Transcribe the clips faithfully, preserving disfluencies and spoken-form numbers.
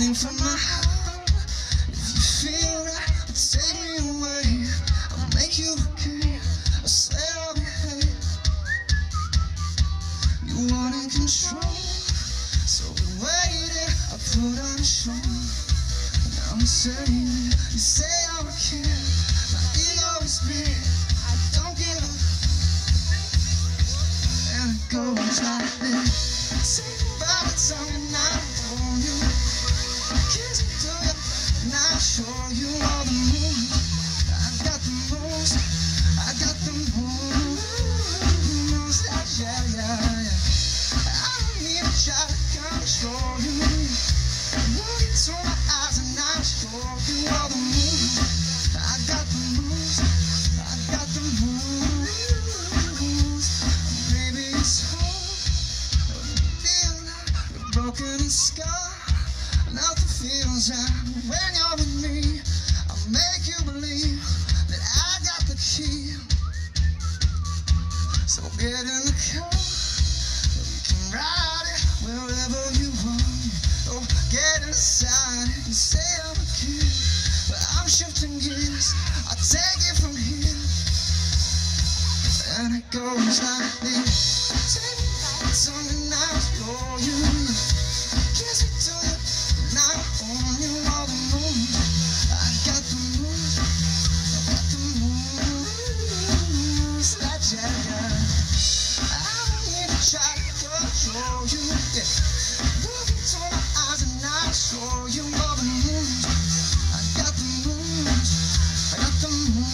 beating from my heart. If you feel right, take me away. I'll make you okay. I swear I'll behave. You wanted control, so we waited. I put on a show. Now I'm saying, you say I'm a kid. My ego is big. I don't give a. And it goes like this. Take by the tongue and I for you. Kiss it to you and I show you all the moves. I got the moves. I got the moves. Yeah, yeah, yeah. I don't need to try to control you. Look into my eyes and I show you all the moves. I got the moves. I got the moves. Maybe it's hard. Feel like you're broken and scarred. Nothing feels right when you're with me. I'll make you believe that I got the key. So get in the car. You can ride it wherever you want. Oh, get inside it and say I'm a kid. But I'm shifting gears. I'll take it from here. And it goes like this. Take me by the tongue and I'll show you. Kiss it to you and I own you all the moves. I got the moves. I got the moves. That yeah. I don't need to try to control you. Yeah. Look into my eyes and I'll show you all the moves. I got the moves. I got the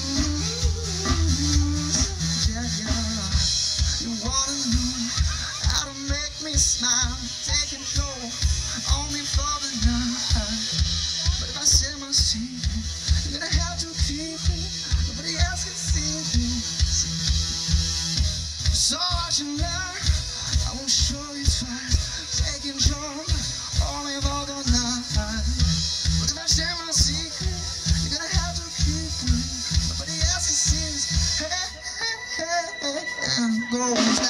moves. Yeah, yeah. You wanna know how to make me smile, take control, only for the night. But if I share my secret, you're gonna have to keep it. Nobody else can see this. So I should learn. I won't show you twice. Take control, only for the night. But if I share my secret, you're gonna have to keep it. Nobody else can see this. Hey, hey, hey, hey. And it goes.